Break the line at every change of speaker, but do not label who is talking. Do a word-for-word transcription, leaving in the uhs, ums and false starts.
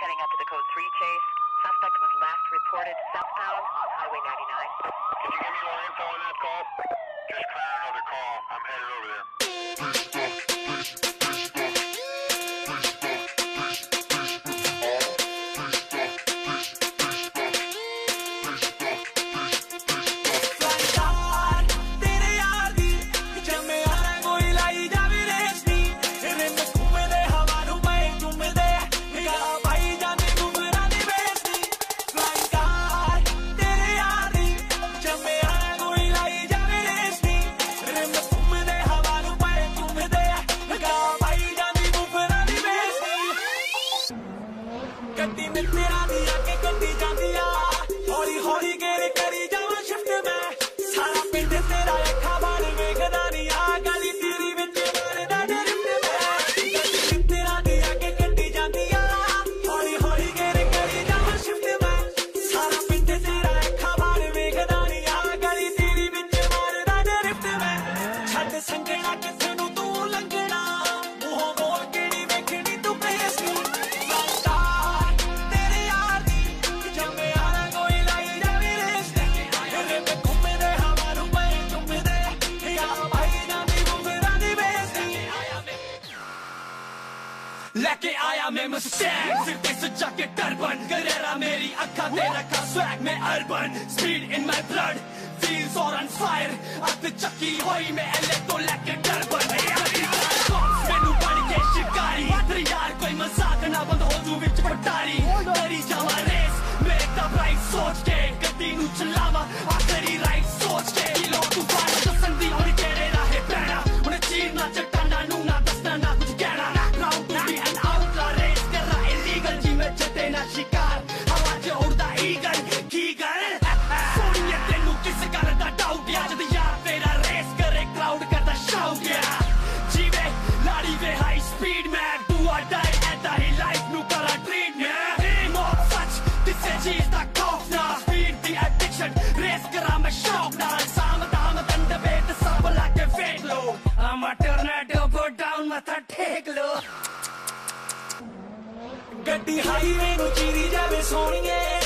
heading up to the code three chase. Suspect was last reported southbound on Highway ninety-nine.
Can you give me more info on that call? Just clearing another call. I'm headed over there.
गड्डी में तेरा दिया के गड्डी जाती आ हौली हौली गेरे करी जावा शिफ्ट में सारा पिंड तेरा अखा बाल वेखदा नहीं आ गली तेरी विच मारदा ड्रिफ्ट में गड्डी में तेरा दिया के गड्डी जाती आ हौली हौली गेरे करी जावा शिफ्ट में सारा पिंड तेरा अखा बाल वेखदा नहीं आ गली तेरी विच मारदा ड्रिफ्ट में छड्ड संगना किथे नूं तू लंघना मूहों बोल केड़ी वेखनी तू पेसी लेके आया मैं मुस्टैंग सिर पे सजा के टर्बन गरेरा मेरी अक्खा दे रखा स्वैग में urban speed in my blood feels और ऑन फायर अत चक्की होई मैं एले तो लेके टर्बन मैनू बन के शिकारी तेरी यार कोई मजाक ना बंद हो तू विच पटारी तेरी जावा रेस मेरे दा ब्राइट सोच के गड्डी नू चलावा आखरी राइट सोच के किलो तूफान दसन दी और तेरे राहे पैना उन्हें चीरना चट्टाना नू ना दसना ना कुछ कहना शिकार हवा च उड़दा ईगल की गल सोनिया तेनू किस गल दा डाउट या जद यार तेरा रेस करे क्राउड करदा शाउट या जीवे लाड़ी वे हाई स्पीड में डू और डाई एट ही लाइफ नू करा ट्रीट में मौत सच दिस चीज दा खौफ ना स्पीड दी एडिक्शन रेस करा मैं शौक ना साम दाम दंड बेत सब लाके फेंक लो I'm a tornado put down माथा टेक लो गड्डी हाईवे नू चीरी जावे सोनिए